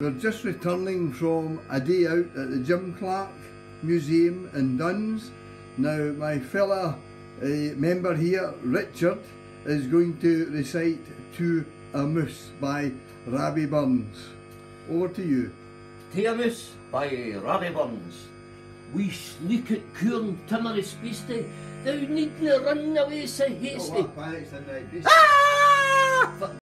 We're just returning from a day out at the Jim Clark Museum in Duns. Now my fella member here, Richard, is going to recite To a Moose by Rabbie Burns. Over to you. To a Moose by Rabbie Burns. We sleek at Coorn timorous beastie, thou needna run away sae hasty. Panics in that beast. Ah!